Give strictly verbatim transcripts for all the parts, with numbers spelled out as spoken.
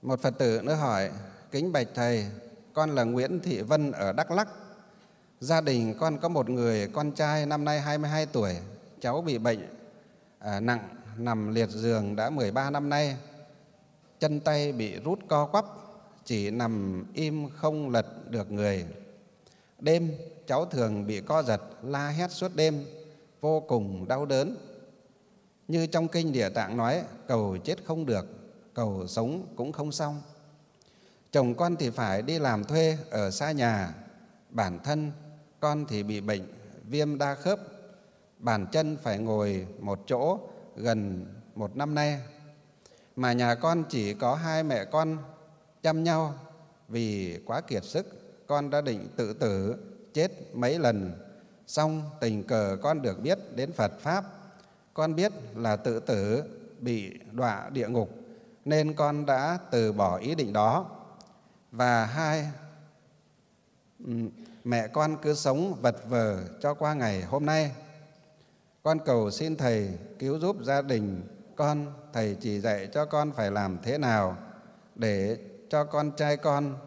Một Phật tử nữa hỏi: kính bạch Thầy, con là Nguyễn Thị Vân ở Đắk Lắk. Gia đình con có một người con trai năm nay hai mươi hai tuổi. Cháu bị bệnh à, nặng, nằm liệt giường đã mười ba năm nay. Chân tay bị rút co quắp, chỉ nằm im không lật được người. Đêm cháu thường bị co giật, la hét suốt đêm, vô cùng đau đớn. Như trong kinh Địa Tạng nói, cầu chết không được, cầu sống cũng không xong. Chồng con thì phải đi làm thuê ở xa nhà. Bản thân con thì bị bệnh viêm đa khớp, bàn chân phải ngồi một chỗ gần một năm nay. Mà nhà con chỉ có hai mẹ con chăm nhau. Vì quá kiệt sức, con đã định tự tử chết mấy lần. Xong tình cờ con được biết đến Phật Pháp. Con biết là tự tử bị đọa địa ngục, nên con đã từ bỏ ý định đó. Và hai mẹ con cứ sống vật vờ cho qua ngày hôm nay. Con cầu xin Thầy cứu giúp gia đình con. Thầy chỉ dạy cho con phải làm thế nào để cho con trai con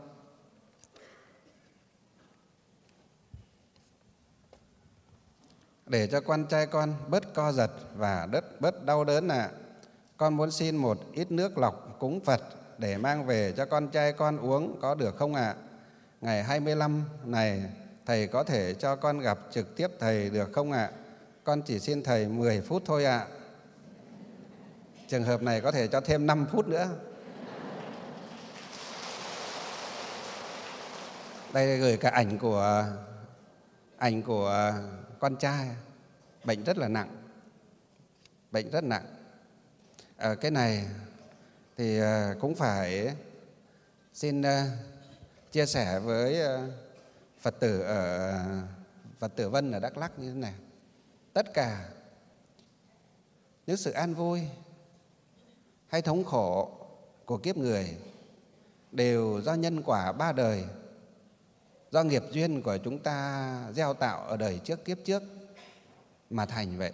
để cho con trai con bớt co giật và bớt bớt đau đớn ạ. À. Con muốn xin một ít nước lọc cúng Phật để mang về cho con trai con uống, có được không ạ? À? Ngày hai mươi lăm này Thầy có thể cho con gặp trực tiếp Thầy được không ạ? À? Con chỉ xin Thầy mười phút thôi ạ. À. Trường hợp này có thể cho thêm năm phút nữa. Đây gửi cả ảnh của ảnh của con trai, bệnh rất là nặng, bệnh rất nặng. À, cái này thì cũng phải xin chia sẻ với Phật tử ở Phật tử Vân ở Đắk Lắk như thế này. Tất cả những sự an vui hay thống khổ của kiếp người đều do nhân quả ba đời, do nghiệp duyên của chúng ta gieo tạo ở đời trước kiếp trước mà thành vậy.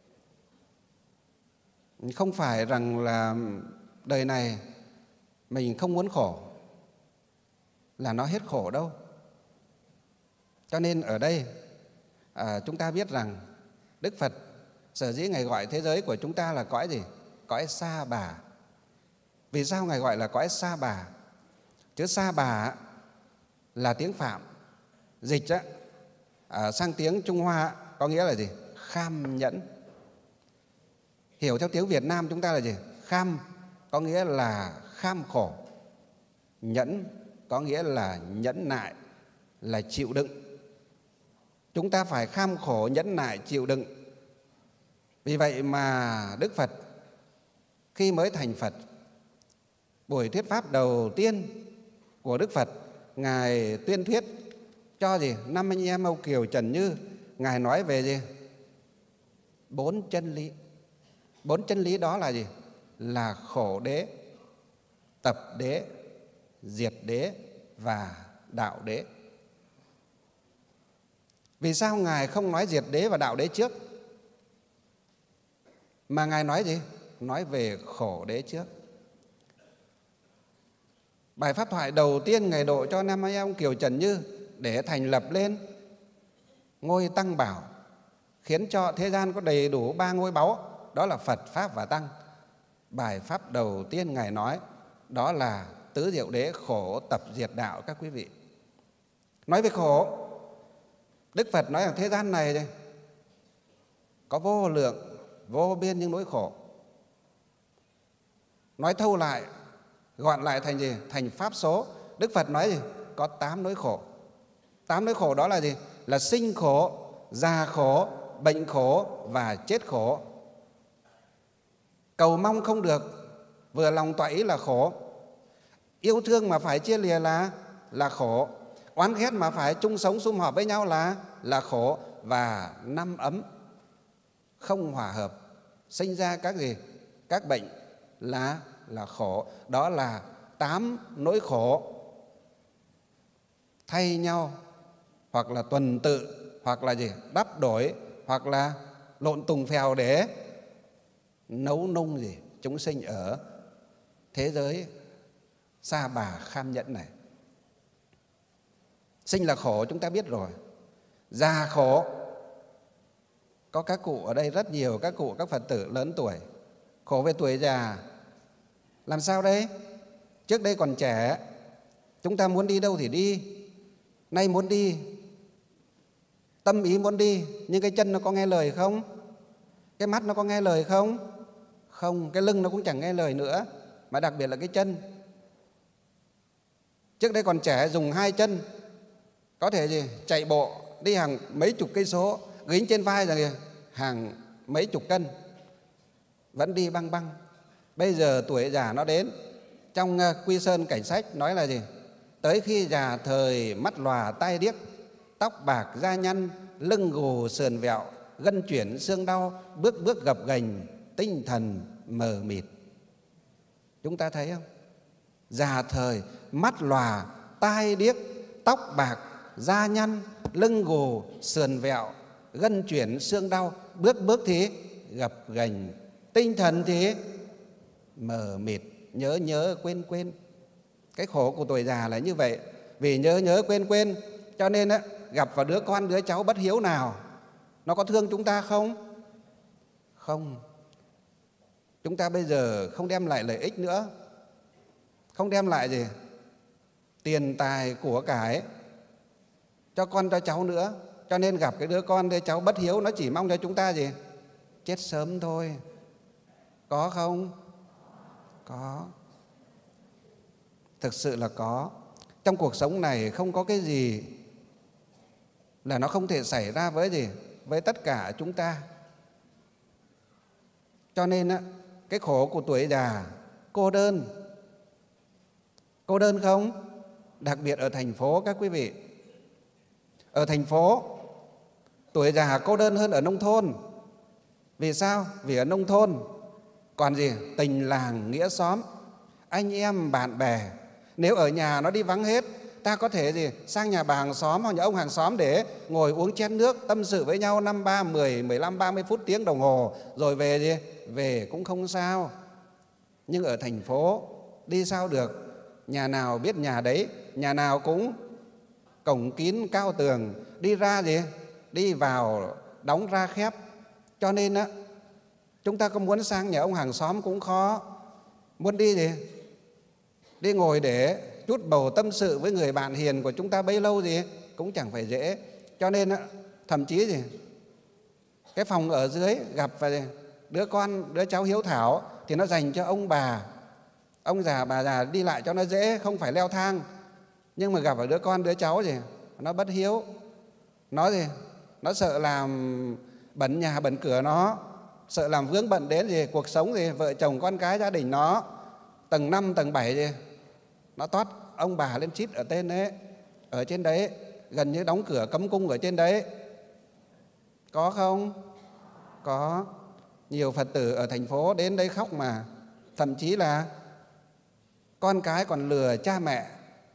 Không phải rằng là đời này mình không muốn khổ là nó hết khổ đâu. Cho nên ở đây à, chúng ta biết rằng Đức Phật sở dĩ Ngài gọi thế giới của chúng ta là cõi gì? Cõi Sa Bà. Vì sao Ngài gọi là cõi Sa Bà? Chữ Sa Bà là tiếng Phạm, dịch á, à, sang tiếng Trung Hoa có nghĩa là gì? Kham nhẫn. Hiểu theo tiếng Việt Nam chúng ta là gì? Kham có nghĩa là kham khổ, nhẫn có nghĩa là nhẫn nại, là chịu đựng. Chúng ta phải kham khổ, nhẫn nại, chịu đựng. Vì vậy mà Đức Phật khi mới thành Phật, buổi thuyết pháp đầu tiên của Đức Phật, Ngài tuyên thuyết cho gì? Năm anh em Âu Kiều Trần Như. Ngài nói về gì? Bốn chân lý. Bốn chân lý đó là gì? Là khổ đế, tập đế, diệt đế và đạo đế. Vì sao Ngài không nói diệt đế và đạo đế trước, mà Ngài nói gì? Nói về khổ đế trước. Bài pháp thoại đầu tiên Ngài độ cho năm anh em Kiều Trần Như để thành lập lên ngôi Tăng Bảo, khiến cho thế gian có đầy đủ ba ngôi báu, đó là Phật, Pháp và Tăng. Bài pháp đầu tiên Ngài nói đó là tứ diệu đế, khổ, tập, diệt, đạo các quý vị. Nói về khổ, Đức Phật nói rằng thế gian này đây, có vô lượng, vô biên những nỗi khổ. Nói thâu lại, gọn lại thành gì? Thành pháp số. Đức Phật nói gì? Có tám nỗi khổ. Tám nỗi khổ đó là gì? Là sinh khổ, già khổ, bệnh khổ và chết khổ. Cầu mong không được, vừa lòng tọa ý là khổ. Yêu thương mà phải chia lìa là là khổ. Oán ghét mà phải chung sống sum họp với nhau là là khổ. Và năm ấm không hòa hợp, sinh ra các gì? Các bệnh là là khổ. Đó là tám nỗi khổ thay nhau, hoặc là tuần tự, hoặc là gì? Đắp đổi, hoặc là lộn tùng phèo để nấu nung gì? Chúng sinh ở thế giới Sa bà kham nhẫn này. Sinh là khổ chúng ta biết rồi, già khổ. Có các cụ ở đây rất nhiều, các cụ, các Phật tử lớn tuổi, khổ về tuổi già. Làm sao đây? Trước đây còn trẻ, chúng ta muốn đi đâu thì đi. Nay muốn đi, tâm ý muốn đi, nhưng cái chân nó có nghe lời không? Cái mắt nó có nghe lời không? Không, cái lưng nó cũng chẳng nghe lời nữa, mà đặc biệt là cái chân. Trước đây còn trẻ dùng hai chân, có thể gì chạy bộ đi hàng mấy chục cây số, gánh trên vai rồi hàng mấy chục cân, vẫn đi băng băng. Bây giờ tuổi già nó đến. Trong Quy Sơn Cảnh Sách nói là gì? Tới khi già thời mắt lòa tai điếc, tóc bạc da nhăn, lưng gù sườn vẹo, gân chuyển xương đau, bước bước gập ghềnh, tinh thần mờ mịt. Chúng ta thấy không? Già thời mắt lòa tai điếc, tóc bạc da nhăn, lưng gù sườn vẹo, gân chuyển xương đau, bước bước thì gập ghềnh, tinh thần thì mờ mịt, nhớ nhớ quên quên. Cái khổ của tuổi già là như vậy. Vì nhớ nhớ quên quên cho nên á, gặp vào đứa con đứa cháu bất hiếu nào, nó có thương chúng ta không? Không. Chúng ta bây giờ không đem lại lợi ích nữa, không đem lại gì tiền tài của cải cho con cho cháu nữa. Cho nên gặp cái đứa con đứa cháu bất hiếu, nó chỉ mong cho chúng ta gì? Chết sớm thôi. Có không? Có. Thực sự là có. Trong cuộc sống này không có cái gì là nó không thể xảy ra với gì? Với tất cả chúng ta. Cho nên á, cái khổ của tuổi già, cô đơn. Cô đơn không? Đặc biệt ở thành phố các quý vị. Ở thành phố, tuổi già cô đơn hơn ở nông thôn. Vì sao? Vì ở nông thôn còn gì? Tình làng nghĩa xóm, anh em bạn bè. Nếu ở nhà nó đi vắng hết, ta có thể gì sang nhà bà hàng xóm hoặc nhà ông hàng xóm để ngồi uống chén nước, tâm sự với nhau năm ba mười mười lăm ba mươi phút tiếng đồng hồ rồi về gì về cũng không sao. Nhưng ở thành phố đi sao được? Nhà nào biết nhà đấy, nhà nào cũng cổng kín cao tường, đi ra gì đi vào đóng ra khép. Cho nên á, chúng ta có muốn sang nhà ông hàng xóm cũng khó. Muốn đi gì đi ngồi để chút bầu tâm sự với người bạn hiền của chúng ta bấy lâu gì cũng chẳng phải dễ. Cho nên á, thậm chí gì cái phòng ở dưới gặp và đứa con đứa cháu hiếu thảo thì nó dành cho ông bà, ông già bà già đi lại cho nó dễ, không phải leo thang. Nhưng mà gặp ở đứa con đứa cháu gì nó bất hiếu, nó gì nó sợ làm bẩn nhà bẩn cửa nó, sợ làm vướng bận đến gì cuộc sống gì vợ chồng con cái gia đình nó. Tầng năm tầng bảy gì nó toát ông bà lên chít ở tên đấy, ở trên đấy, gần như đóng cửa cấm cung ở trên đấy. Có không? Có. Nhiều Phật tử ở thành phố đến đây khóc mà. Thậm chí là con cái còn lừa cha mẹ,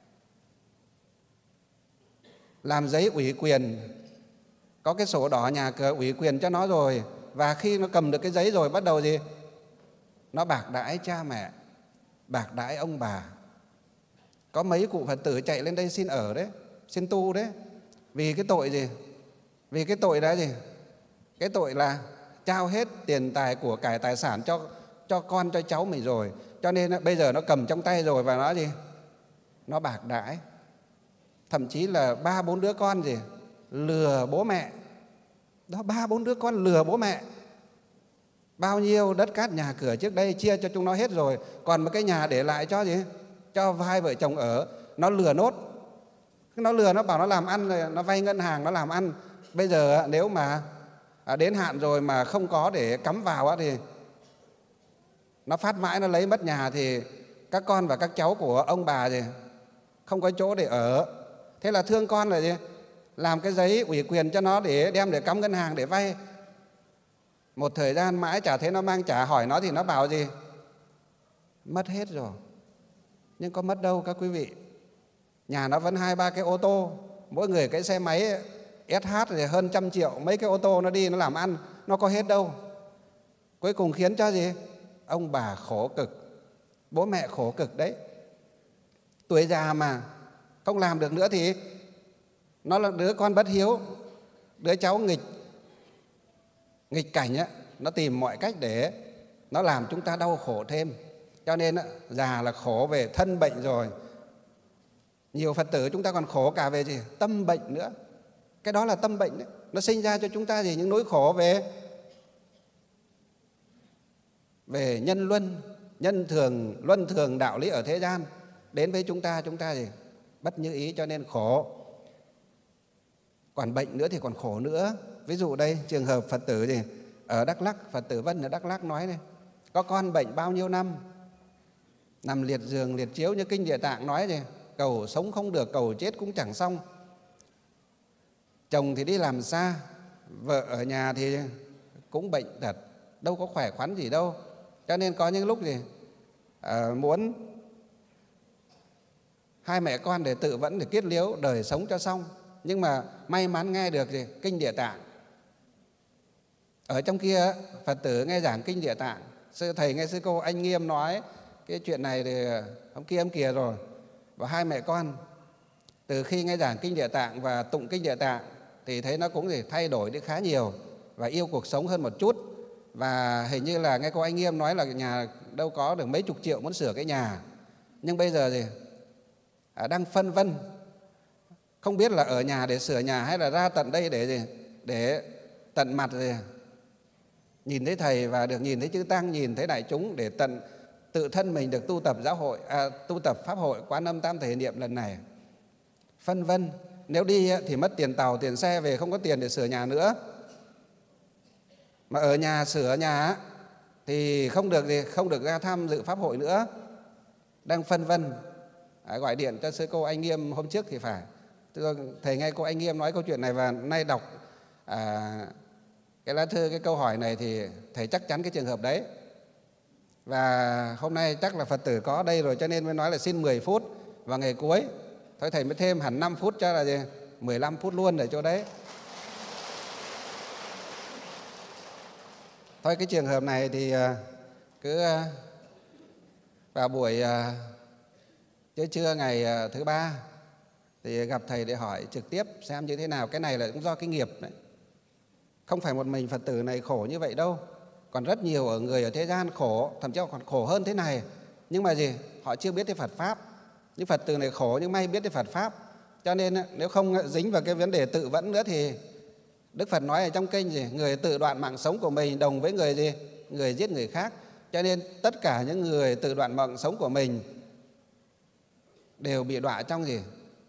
làm giấy ủy quyền, có cái sổ đỏ nhà cửa ủy quyền cho nó rồi. Và khi nó cầm được cái giấy rồi bắt đầu gì nó bạc đãi cha mẹ, bạc đãi ông bà. Có mấy cụ Phật tử chạy lên đây xin ở đấy, xin tu đấy. Vì cái tội gì? Vì cái tội đó gì? Cái tội là trao hết tiền tài của cải tài sản cho, cho con cho cháu mình rồi. Cho nên bây giờ nó cầm trong tay rồi và nó gì? Nó bạc đãi. Thậm chí là ba bốn đứa con gì? Lừa bố mẹ. Đó, ba bốn đứa con lừa bố mẹ. Bao nhiêu đất cát nhà cửa trước đây chia cho chúng nó hết rồi, còn một cái nhà để lại cho gì? Cho hai vợ chồng ở. Nó lừa nốt. Nó lừa, nó bảo nó làm ăn rồi, nó vay ngân hàng nó làm ăn. Bây giờ nếu mà đến hạn rồi mà không có để cắm vào thì nó phát mãi, nó lấy mất nhà thì các con và các cháu của ông bà gì không có chỗ để ở. Thế là thương con là gì? Làm cái giấy ủy quyền cho nó để đem để cắm ngân hàng để vay. Một thời gian mãi chả thấy nó mang trả, hỏi nó thì nó bảo gì? Mất hết rồi. Nhưng có mất đâu các quý vị. Nhà nó vẫn hai ba cái ô tô, mỗi người cái xe máy ét hát thì hơn trăm triệu, mấy cái ô tô nó đi nó làm ăn, nó có hết đâu. Cuối cùng khiến cho gì? Ông bà khổ cực, bố mẹ khổ cực đấy. tuổi già mà không làm được nữa thì nó là đứa con bất hiếu, đứa cháu nghịch nghịch cảnh á, nó tìm mọi cách để nó làm chúng ta đau khổ thêm. Cho nên á, già là khổ về thân bệnh rồi, nhiều Phật tử chúng ta còn khổ cả về gì? Tâm bệnh nữa. Cái đó là tâm bệnh đấy. Nó sinh ra cho chúng ta gì? Những nỗi khổ về về nhân luân, nhân thường, luân thường đạo lý ở thế gian đến với chúng ta, chúng ta gì? Bất như ý cho nên khổ. Còn bệnh nữa thì còn khổ nữa. Ví dụ đây trường hợp Phật tử gì ở Đắk Lắk, Phật tử Vân ở Đắk Lắk nói này, có con bệnh bao nhiêu năm, nằm liệt giường liệt chiếu như kinh Địa Tạng nói gì, cầu sống không được, cầu chết cũng chẳng xong. Chồng thì đi làm xa, vợ ở nhà thì cũng bệnh tật, đâu có khỏe khoắn gì đâu. Cho nên có những lúc gì à, muốn hai mẹ con để tự vẫn để kết liễu đời sống cho xong. Nhưng mà may mắn nghe được gì kinh Địa Tạng. Ở trong kia Phật tử nghe giảng kinh Địa Tạng, sư thầy nghe sư cô Anh Nghiêm nói cái chuyện này thì ông kia ông kia rồi. Và hai mẹ con từ khi nghe giảng kinh Địa Tạng và tụng kinh Địa Tạng thì thấy nó cũng gì thay đổi đi khá nhiều và yêu cuộc sống hơn một chút. Và hình như là nghe cô Anh Nghiêm nói là nhà đâu có được mấy chục triệu muốn sửa cái nhà. Nhưng bây giờ thì à, đang phân vân, không biết là ở nhà để sửa nhà hay là ra tận đây để gì? Để tận mặt gì? Nhìn thấy thầy và được nhìn thấy chư tăng, nhìn thấy đại chúng để tận tự thân mình được tu tập giáo hội, à, tu tập pháp hội Quán Âm Tam Thể Niệm lần này. Phân vân, nếu đi thì mất tiền tàu, tiền xe, về không có tiền để sửa nhà nữa. Mà ở nhà sửa nhà thì không được gì, không được ra tham dự pháp hội nữa. Đang phân vân, à, gọi điện cho sư cô Anh Nghiêm hôm trước thì phải. Thầy nghe cô Anh Nghiêm nói câu chuyện này và nay đọc à, cái lá thư, cái câu hỏi này thì thầy chắc chắn cái trường hợp đấy. Và hôm nay chắc là Phật tử có đây rồi cho nên mới nói là xin mười phút vào ngày cuối. Thôi thầy mới thêm hẳn năm phút cho là gì? mười lăm phút luôn để cho đấy. Thôi cái trường hợp này thì cứ vào buổi trưa trưa ngày thứ ba thì gặp thầy để hỏi trực tiếp xem như thế nào. Cái này là cũng do cái nghiệp đấy. Không phải một mình Phật tử này khổ như vậy đâu. Còn rất nhiều ở người ở thế gian khổ, thậm chí còn khổ hơn thế này. Nhưng mà gì? Họ chưa biết cái Phật Pháp. Nhưng Phật tử này khổ nhưng may biết cái Phật Pháp. Cho nên nếu không dính vào cái vấn đề tự vẫn nữa thì Đức Phật nói ở trong kinh gì? Người tự đoạn mạng sống của mình đồng với người gì? Người giết người khác. Cho nên tất cả những người tự đoạn mạng sống của mình đều bị đọa trong gì?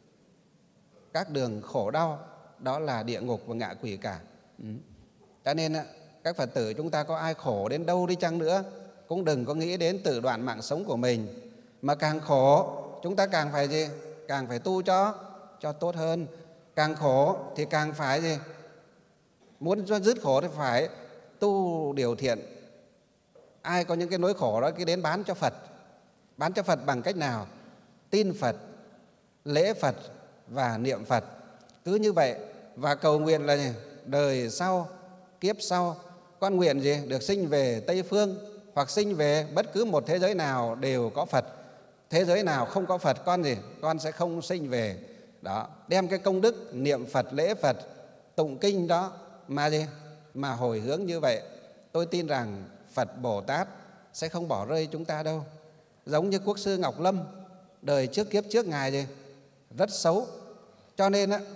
Các đường khổ đau, đó là địa ngục và ngạ quỷ cả. Ừ. Cho nên các Phật tử chúng ta có ai khổ đến đâu đi chăng nữa cũng đừng có nghĩ đến tự đoạn mạng sống của mình. Mà càng khổ chúng ta càng phải gì? Càng phải tu cho cho tốt hơn. Càng khổ thì càng phải gì? Muốn dứt khổ thì phải tu điều thiện. Ai có những cái nỗi khổ đó cứ đến bán cho Phật. Bán cho Phật bằng cách nào? Tin Phật, lễ Phật và niệm Phật. Cứ như vậy và cầu nguyện là gì? Đời sau, kiếp sau con nguyện gì? Được sinh về Tây Phương hoặc sinh về bất cứ một thế giới nào đều có Phật. Thế giới nào không có Phật con gì? Con sẽ không sinh về. Đó, đem cái công đức niệm Phật, lễ Phật, tụng kinh đó mà gì? Mà hồi hướng như vậy, tôi tin rằng Phật Bồ Tát sẽ không bỏ rơi chúng ta đâu. Giống như Quốc sư Ngọc Lâm, đời trước kiếp trước Ngài gì? Rất xấu. Cho nên á,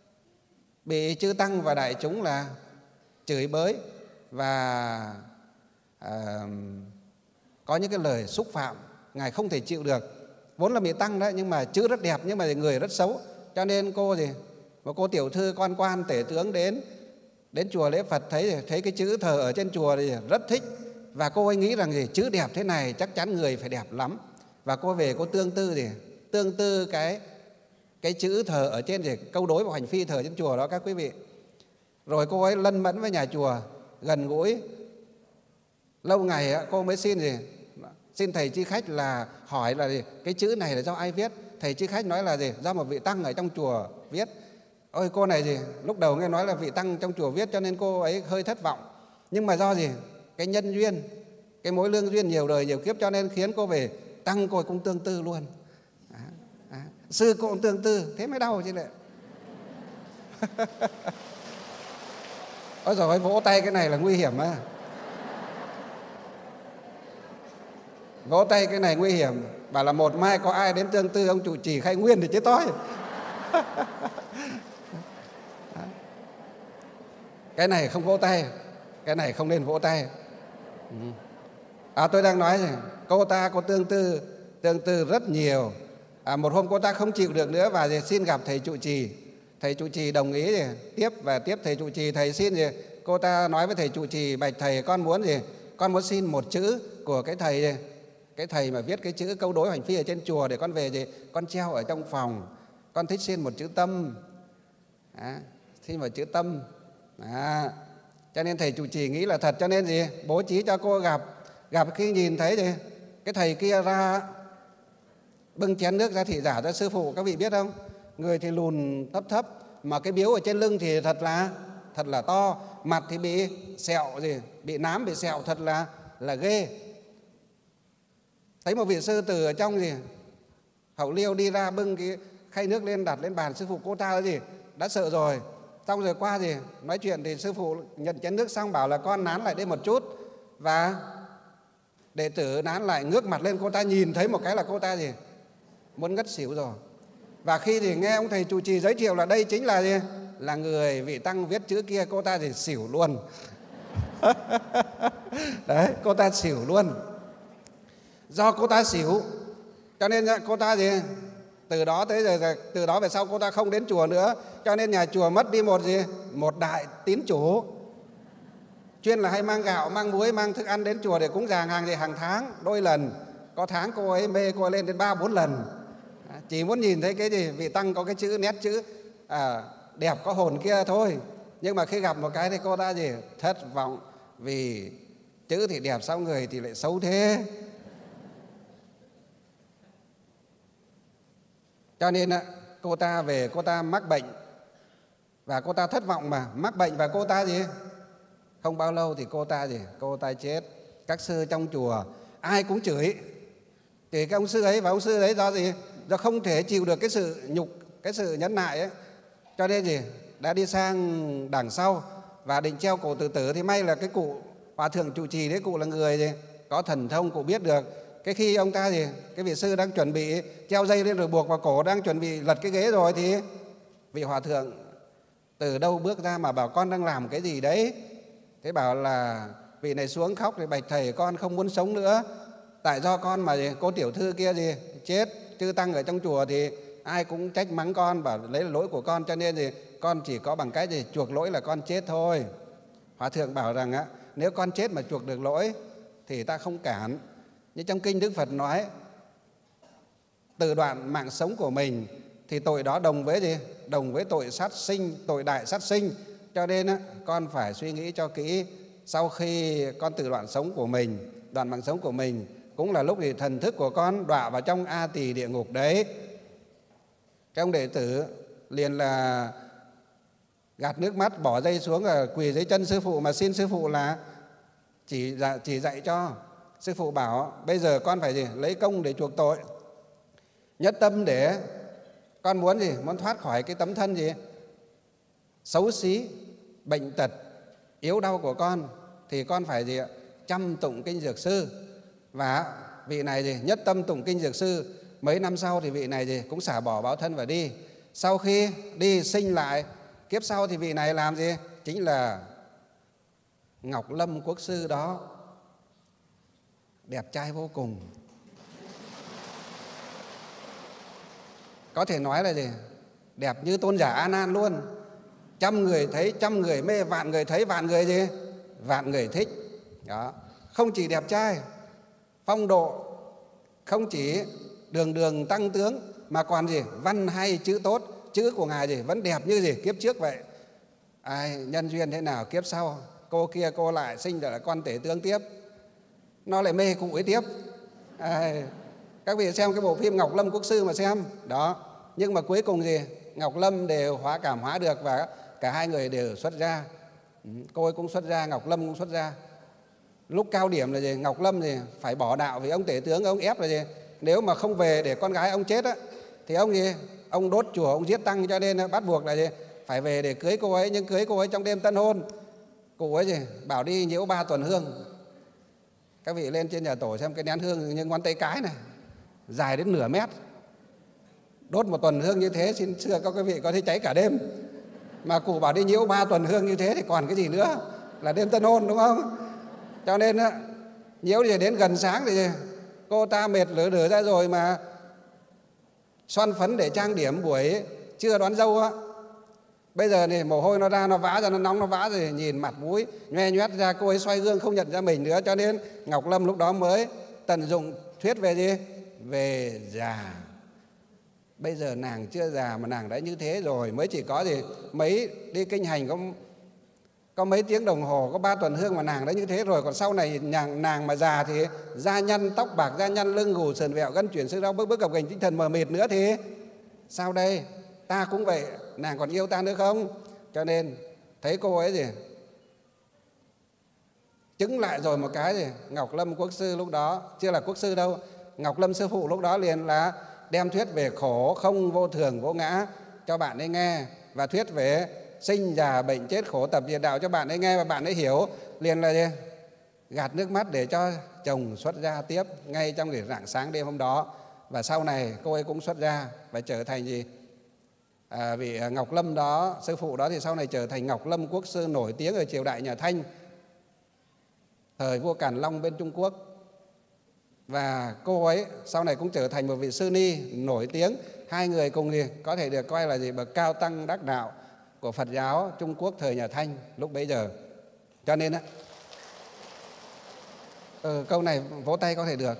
bị chư tăng và đại chúng là chửi bới và à, có những cái lời xúc phạm, Ngài không thể chịu được. Vốn là bị tăng đấy, nhưng mà chữ rất đẹp nhưng mà người rất xấu. Cho nên cô gì? Một cô tiểu thư quan quan tể tướng đến đến chùa lễ Phật, thấy thấy cái chữ thờ ở trên chùa thì rất thích. Và cô ấy nghĩ rằng gì? Chữ đẹp thế này chắc chắn người phải đẹp lắm. Và cô về cô tương tư gì? Tương tư cái cái chữ thờ ở trên gì? Câu đối và hành phi thờ trên chùa đó các quý vị. Rồi cô ấy lân mẫn với nhà chùa, gần gũi. Lâu ngày cô mới xin gì? Xin thầy chi khách là hỏi là gì? Cái chữ này là do ai viết? Thầy chi khách nói là gì? Do một vị tăng ở trong chùa viết. Ôi cô này gì? Lúc đầu nghe nói là vị tăng trong chùa viết cho nên cô ấy hơi thất vọng. Nhưng mà do gì? Cái nhân duyên, cái mối lương duyên nhiều đời nhiều kiếp cho nên khiến cô về tăng cô cũng tương tư luôn. Sư cô cũng tương tư, thế mới đau chứ lại. Ôi rồi vỗ tay cái này là nguy hiểm á. Vỗ tay cái này nguy hiểm. Bảo là một mai có ai đến tương tư ông trụ trì Khai Nguyên thì chết toi. Cái này không vỗ tay, cái này không nên vỗ tay. À, tôi đang nói rằng cô ta có tương tư, tương tư rất nhiều. À, một hôm cô ta không chịu được nữa và xin gặp thầy trụ trì. Thầy trụ trì đồng ý gì tiếp và tiếp thầy trụ trì. Thầy xin gì, cô ta nói với thầy trụ trì: bạch thầy, con muốn gì, con muốn xin một chữ của cái thầy gì, cái thầy mà viết cái chữ câu đối hoành phi ở trên chùa để con về gì, con treo ở trong phòng. Con thích xin một chữ tâm. À, xin một chữ tâm. À, cho nên thầy trụ trì nghĩ là thật, cho nên gì bố trí cho cô gặp. Gặp khi nhìn thấy gì cái thầy kia ra bưng chén nước ra thị giả cho sư phụ, các vị biết không? Người thì lùn thấp thấp, mà cái biếu ở trên lưng thì thật là thật là to, mặt thì bị sẹo gì, bị nám, bị sẹo thật là là ghê. Thấy một vị sư tử ở trong gì hậu liêu đi ra bưng cái khay nước lên đặt lên bàn sư phụ, cô ta là gì đã sợ rồi. Xong rồi qua gì nói chuyện thì sư phụ nhận chén nước xong bảo là con nán lại đây một chút, và đệ tử nán lại ngước mặt lên, cô ta nhìn thấy một cái là cô ta gì muốn ngất xỉu rồi. Và khi thì nghe ông thầy trụ trì giới thiệu là đây chính là gì là người vị tăng viết chữ kia, cô ta thì xỉu luôn. Đấy, cô ta xỉu luôn. Do cô ta xỉu cho nên cô ta gì từ đó tới giờ, từ đó về sau cô ta không đến chùa nữa. Cho nên nhà chùa mất đi một gì một đại tín chủ, chuyên là hay mang gạo, mang muối, mang thức ăn đến chùa để cúng dường hàng gì hàng tháng đôi lần. Có tháng cô ấy mê cô ấy lên đến ba bốn lần. Chỉ muốn nhìn thấy cái gì vị tăng có cái chữ nét chữ à, đẹp có hồn kia thôi. Nhưng mà khi gặp một cái thì cô ta gì thất vọng, vì chữ thì đẹp sao người thì lại xấu thế. Cho nên cô ta về cô ta mắc bệnh, và cô ta thất vọng mà mắc bệnh, và cô ta gì không bao lâu thì cô ta gì cô ta chết. Các sư trong chùa ai cũng chửi chửi cái ông sư ấy, và ông sư ấy do gì do không thể chịu được cái sự nhục, cái sự nhẫn nại ấy, cho nên gì đã đi sang đằng sau và định treo cổ tự tử. Thì may là cái cụ hòa thượng trụ trì đấy, cụ là người gì có thần thông, cụ biết được. Cái khi ông ta gì cái vị sư đang chuẩn bị treo dây lên rồi buộc vào cổ, đang chuẩn bị lật cái ghế rồi, thì vị hòa thượng từ đâu bước ra mà bảo con đang làm cái gì đấy. Thế bảo là vị này xuống khóc thì bạch thầy, con không muốn sống nữa, tại do con mà gì, cô tiểu thư kia gì chết, chư tăng ở trong chùa thì ai cũng trách mắng con, bảo lấy là lỗi của con, cho nên thì con chỉ có bằng cách gì chuộc lỗi là con chết thôi. Hòa thượng bảo rằng á, nếu con chết mà chuộc được lỗi thì ta không cản. Nhưng trong kinh Đức Phật nói từ đoạn mạng sống của mình thì tội đó đồng với gì đồng với tội sát sinh, tội đại sát sinh. Cho nên á, con phải suy nghĩ cho kỹ. Sau khi con từ đoạn sống của mình, đoạn mạng sống của mình, cũng là lúc thì thần thức của con đọa vào trong A Tỳ địa ngục đấy. Cái ông đệ tử liền là gạt nước mắt, bỏ dây xuống, và quỳ dưới chân sư phụ mà xin sư phụ là chỉ, chỉ dạy cho. Sư phụ bảo bây giờ con phải gì lấy công để chuộc tội, nhất tâm để con muốn gì muốn thoát khỏi cái tấm thân gì xấu xí, bệnh tật, yếu đau của con, thì con phải gì chăm tụng kinh Dược Sư. Và vị này gì nhất tâm tụng kinh Dược Sư. Mấy năm sau thì vị này gì cũng xả bỏ báo thân và đi. Sau khi đi sinh lại kiếp sau thì vị này làm gì chính là Ngọc Lâm Quốc sư đó, đẹp trai vô cùng. Có thể nói là gì đẹp như tôn giả A Nan luôn. Trăm người thấy trăm người mê, vạn người thấy vạn người gì vạn người thích đó. Không chỉ đẹp trai phong độ, không chỉ đường đường tăng tướng, mà còn gì văn hay chữ tốt. Chữ của ngài gì vẫn đẹp như gì kiếp trước vậy. Ai nhân duyên thế nào kiếp sau cô kia cô lại sinh ra là con tể tướng tiếp, nó lại mê cụ ấy tiếp. Ai, các vị xem cái bộ phim Ngọc Lâm Quốc sư mà xem đó. Nhưng mà cuối cùng gì Ngọc Lâm đều hóa cảm hóa được, và cả hai người đều xuất gia. Cô ấy cũng xuất gia, Ngọc Lâm cũng xuất gia. Lúc cao điểm là gì Ngọc Lâm thì phải bỏ đạo vì ông tể tướng ông ép là gì nếu mà không về để con gái ông chết á, thì thì ông gì, ông đốt chùa, ông giết tăng, cho nên bắt buộc là gì, phải về để cưới cô ấy. Nhưng cưới cô ấy trong đêm tân hôn, cụ ấy gì bảo đi nhiễu ba tuần hương. Các vị lên trên nhà tổ xem cái nén hương như ngón tay cái này, dài đến nửa mét, đốt một tuần hương như thế, xin xưa các quý vị có thấy cháy cả đêm. Mà cụ bảo đi nhiễu ba tuần hương như thế thì còn cái gì nữa, là đêm tân hôn đúng không? Cho nên nhiễu thì đến gần sáng thì cô ta mệt lử đử ra rồi mà xoăn phấn để trang điểm buổi trưa đón dâu á. Bây giờ này mồ hôi nó ra, nó vã ra, nó nóng nó vã rồi, nhìn mặt mũi nhoe nhoét ra, cô ấy xoay gương không nhận ra mình nữa. Cho nên Ngọc Lâm lúc đó mới tận dụng thuyết về gì? Về già. Bây giờ nàng chưa già mà nàng đã như thế rồi, mới chỉ có gì mấy đi kinh hành có có mấy tiếng đồng hồ, có ba tuần hương mà nàng đã như thế rồi. Còn sau này nàng, nàng mà già thì da nhăn tóc bạc, da nhăn lưng gù sườn vẹo, gân chuyển xương đau, bước bước gập ghềnh, tinh thần mờ mịt nữa thì sao đây? Ta cũng vậy, nàng còn yêu ta nữa không? Cho nên thấy cô ấy gì chứng lại rồi một cái gì, Ngọc Lâm quốc sư lúc đó chưa là quốc sư đâu, Ngọc Lâm sư phụ lúc đó liền là đem thuyết về khổ không vô thường vô ngã cho bạn ấy nghe, và thuyết về sinh già bệnh chết khổ tập diệt đạo cho bạn ấy nghe, và bạn ấy hiểu liền là gì? Gạt nước mắt để cho chồng xuất gia tiếp ngay trong cái rạng sáng đêm hôm đó. Và sau này cô ấy cũng xuất gia và trở thành gì? À, vị Ngọc Lâm đó, sư phụ đó thì sau này trở thành Ngọc Lâm quốc sư nổi tiếng ở triều đại nhà Thanh, thời vua Càn Long bên Trung Quốc. Và cô ấy sau này cũng trở thành một vị sư ni nổi tiếng. Hai người cùng gì có thể được coi là gì? Bậc cao tăng đắc đạo của Phật giáo Trung Quốc thời nhà Thanh lúc bấy giờ. Cho nên á, ừ, câu này vỗ tay có thể được.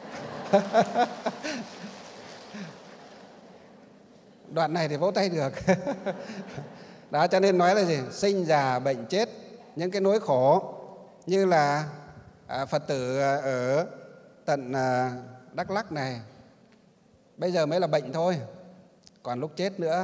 Đoạn này thì vỗ tay được. Đó, cho nên nói là gì? Sinh già bệnh chết, những cái nỗi khổ như là à, Phật tử ở tận à, Đắk Lắk này bây giờ mới là bệnh thôi, còn lúc chết nữa.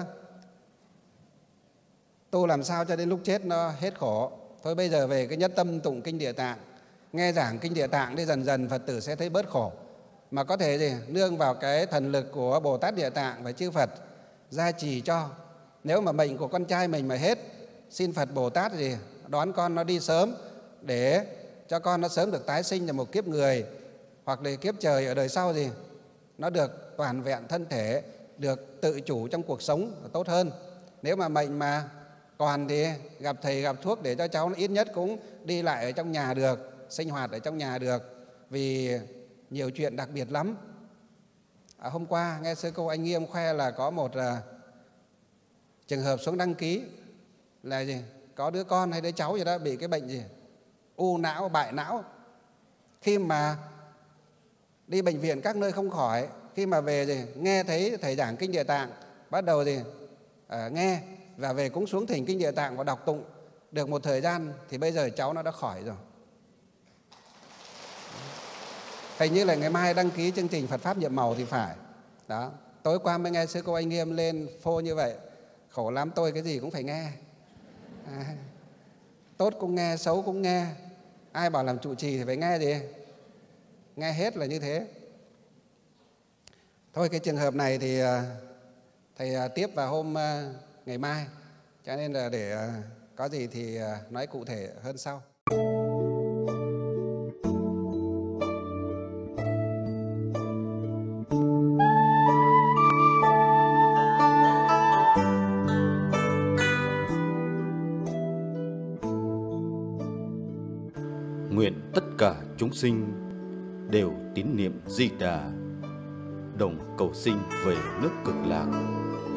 Tu làm sao cho đến lúc chết nó hết khổ. Thôi bây giờ về cái nhất tâm tụng kinh Địa Tạng, nghe giảng kinh Địa Tạng đi, dần dần Phật tử sẽ thấy bớt khổ. Mà có thể gì nương vào cái thần lực của Bồ Tát Địa Tạng và chư Phật gia trì cho. Nếu mà bệnh của con trai mình mà hết, xin Phật Bồ Tát gì đón con nó đi sớm để cho con nó sớm được tái sinh là một kiếp người, hoặc là kiếp trời ở đời sau gì nó được toàn vẹn thân thể, được tự chủ trong cuộc sống tốt hơn. Nếu mà mệnh mà còn thì gặp thầy gặp thuốc để cho cháu nó ít nhất cũng đi lại ở trong nhà được, sinh hoạt ở trong nhà được, vì nhiều chuyện đặc biệt lắm. À, hôm qua nghe sư cô Anh Nghiêm khoe là có một uh, trường hợp xuống đăng ký là gì có đứa con hay đứa cháu gì đó bị cái bệnh gì u não, bại não. Khi mà đi bệnh viện các nơi không khỏi, khi mà về gì nghe thấy thầy giảng kinh Địa Tạng, bắt đầu gì à, nghe và về cũng xuống thỉnh kinh Địa Tạng và đọc tụng được một thời gian thì bây giờ cháu nó đã khỏi rồi. Hình như là ngày mai đăng ký chương trình Phật Pháp nhiệm màu thì phải. Đó, tối qua mới nghe sư cô Anh Nghiêm lên phô như vậy. Khổ lắm, tôi cái gì cũng phải nghe. À, tốt cũng nghe, xấu cũng nghe. Ai bảo làm trụ trì thì phải nghe gì? Nghe hết là như thế. Thôi cái trường hợp này thì thầy tiếp vào hôm ngày mai, cho nên là để có gì thì nói cụ thể hơn sau. Nguyện tất cả chúng sinh đều tín niệm Di Đà, đồng cầu sinh về nước Cực Lạc.